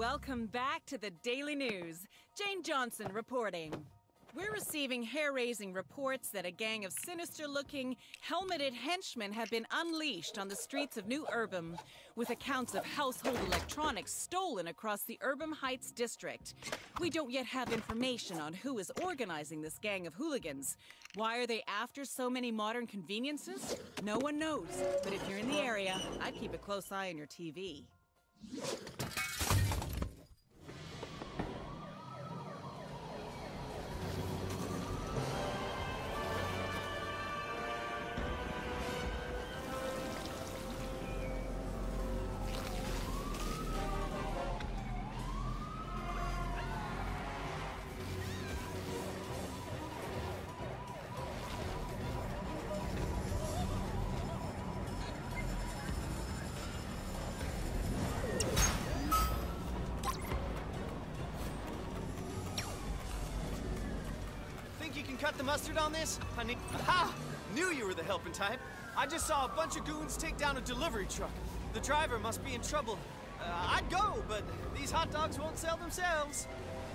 Welcome back to the Daily News. Jane Johnson reporting. We're receiving hair-raising reports that a gang of sinister-looking, helmeted henchmen have been unleashed on the streets of New Urbem, with accounts of household electronics stolen across the Urbem Heights district. We don't yet have information on who is organizing this gang of hooligans. Why are they after so many modern conveniences? No one knows, but if you're in the area, I'd keep a close eye on your TV. You can cut the mustard on this? Aha! Knew you were the helping type. I just saw a bunch of goons take down a delivery truck. The driver must be in trouble. I'd go, but these hot dogs won't sell themselves.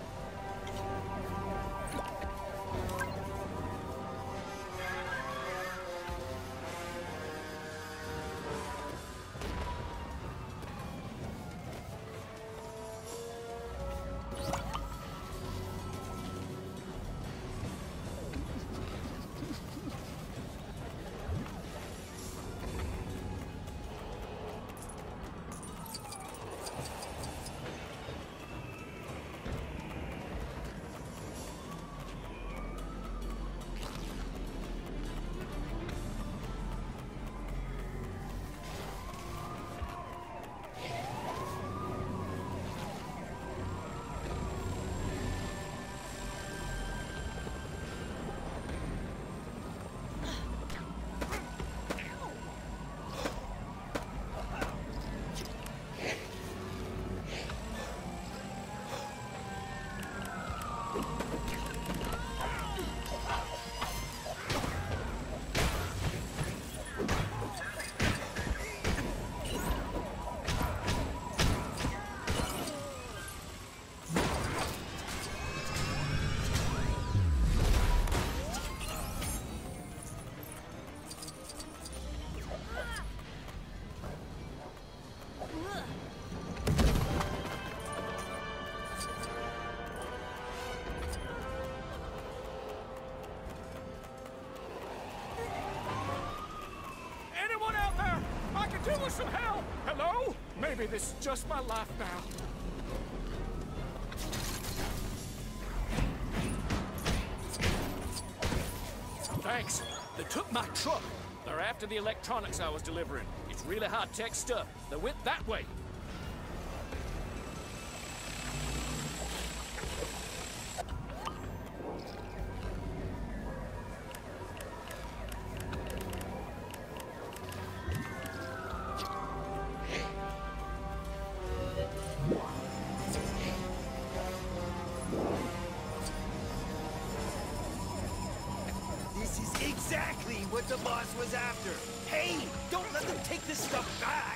Give us some help! Hello? Maybe this is just my life now. Thanks. They took my truck. They're after the electronics I was delivering. It's really high-tech stuff. They went that way. Exactly what the boss was after. Hey, don't let them take this stuff back.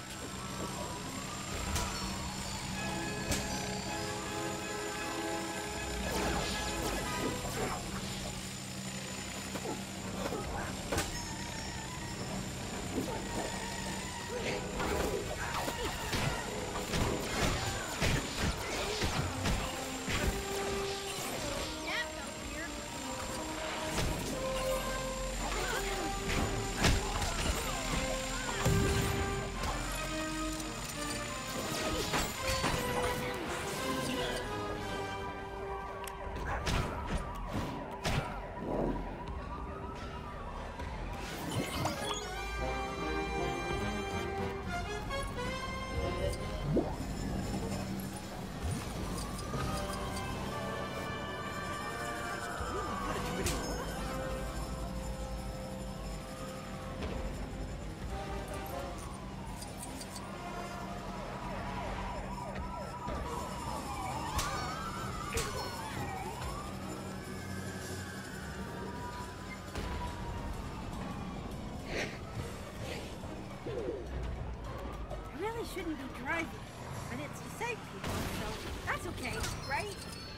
shouldn't be driving. I And it's to save people, so that's okay, right?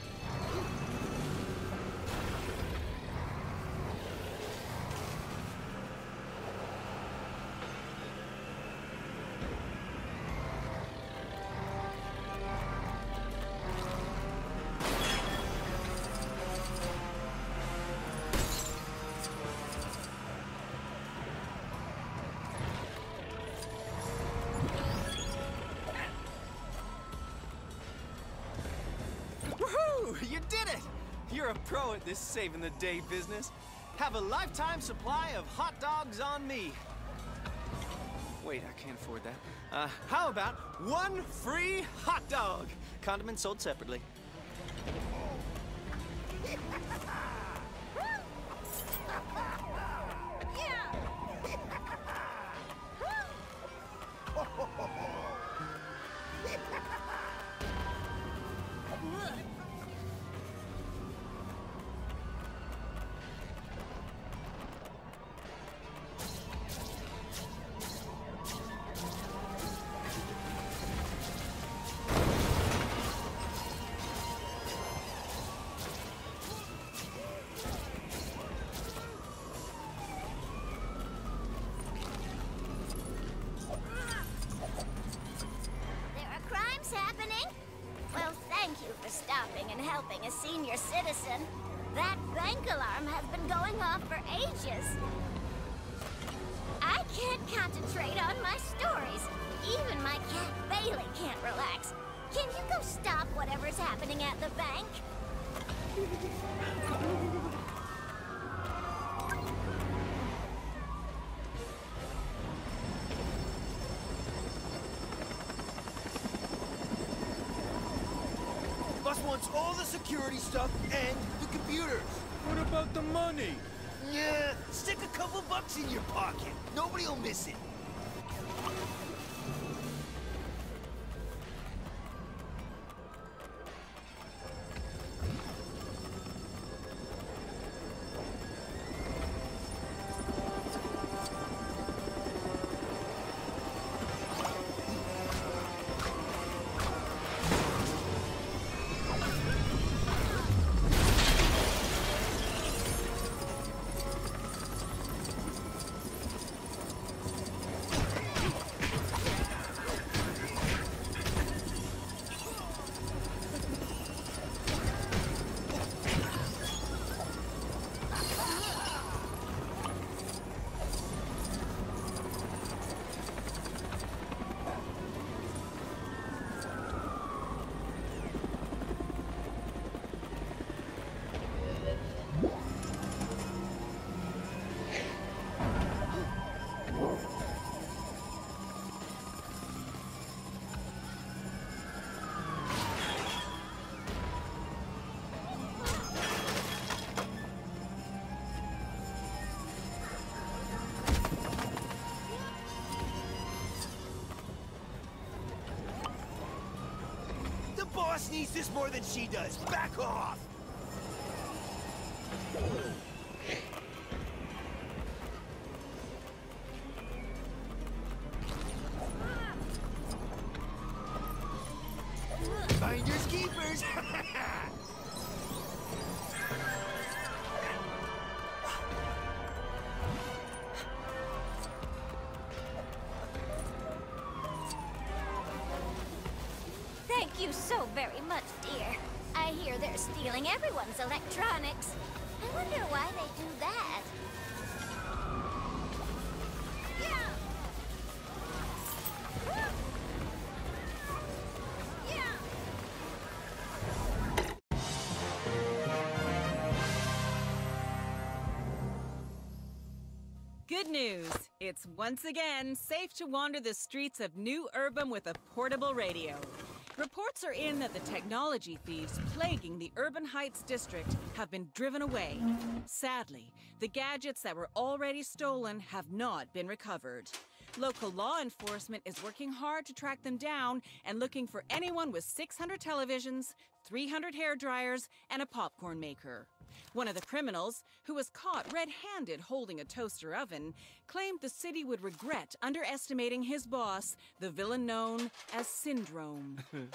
You did it! You're a pro at this saving-the-day business. Have a lifetime supply of hot dogs on me. Wait, I can't afford that. How about one free hot dog? Condiments sold separately. Helping a senior citizen. That bank alarm has been going off for ages. I can't concentrate on my stories. Even my cat Bailey can't relax. Can you go stop whatever's happening at the bank? Boss wants all the security stuff and the computers. What about the money? Yeah, stick a couple bucks in your pocket. Nobody'll miss it. Boss needs this more than she does. Back off! Finders keepers! Thank you so very much, dear. I hear they're stealing everyone's electronics. I wonder why they do that. Yeah! Good news. It's once again safe to wander the streets of New Urbum with a portable radio. Reports are in that the technology thieves plaguing the Urban Heights district have been driven away. Sadly, the gadgets that were already stolen have not been recovered. Local law enforcement is working hard to track them down and looking for anyone with 600 televisions, 300 hair dryers, and a popcorn maker. One of the criminals, who was caught red-handed holding a toaster oven, claimed the city would regret underestimating his boss, the villain known as Syndrome.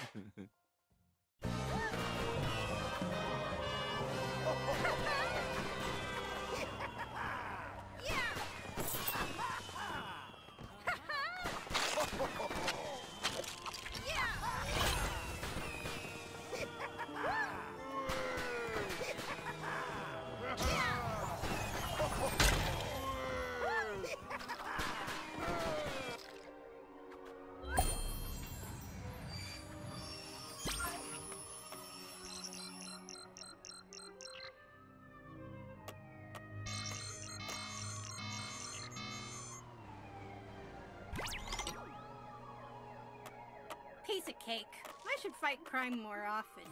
Piece of cake. I should fight crime more often.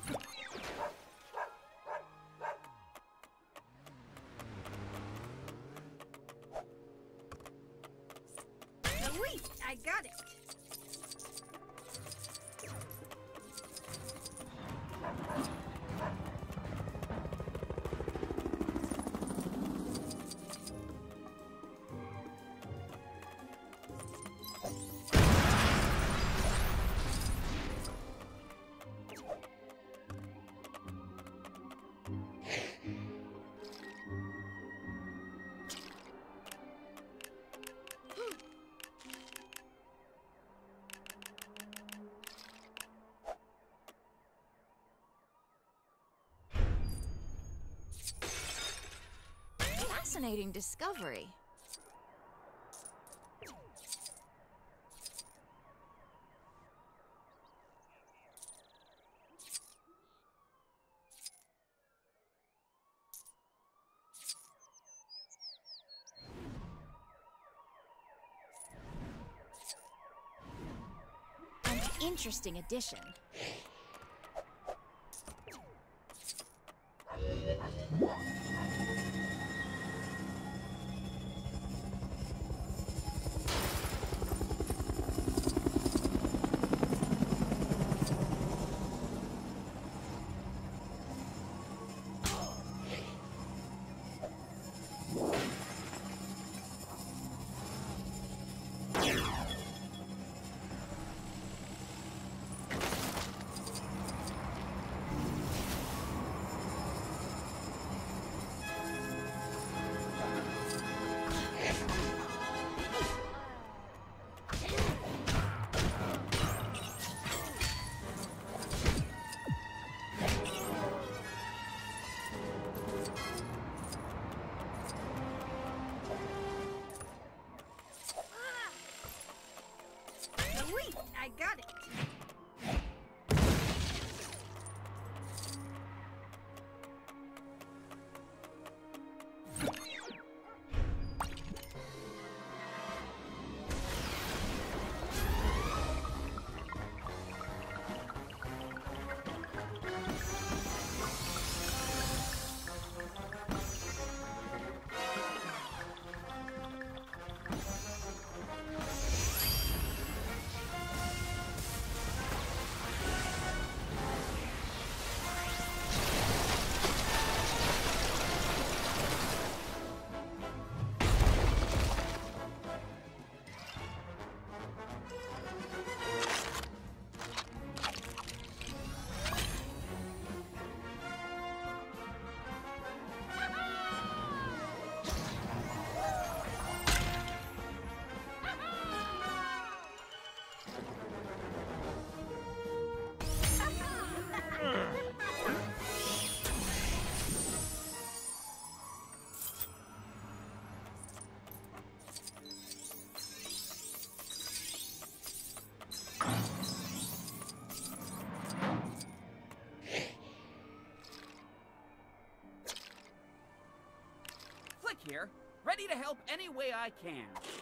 At least I got it. Fascinating discovery. An interesting addition. I got it. Flick here, ready to help any way I can.